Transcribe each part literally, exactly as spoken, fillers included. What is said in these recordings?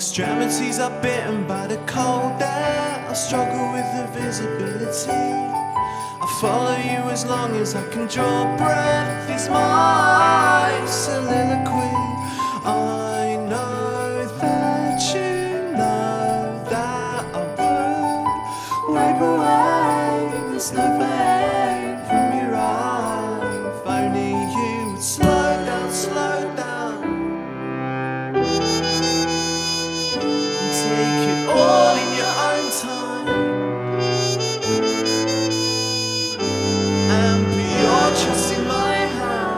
extremities are bitten by the cold air. I struggle with the visibility. I follow you as long as I can draw breath. It's my soliloquy. I know that you know that I would wipe away the snowflake from your eye. If only you would slow down, slow down, and take it all in your own time, and put your trust in my hand.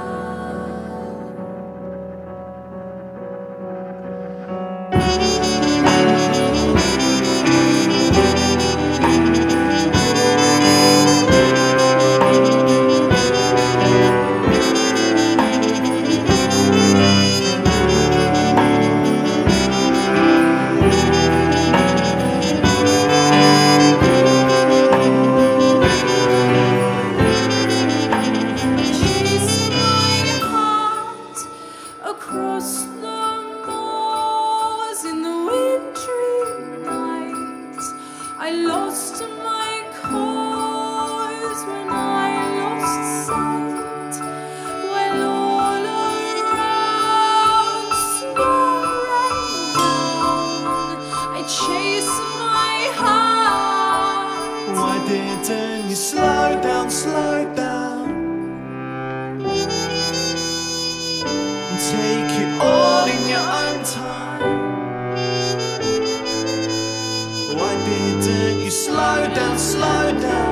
Across the moors in the wintry night, I lost my cause when I lost sight. Well, all around snow rained down, I chased my heart. Why didn't you slow down, slow down, and take it all in your own time? Why didn't you slow down, slow down,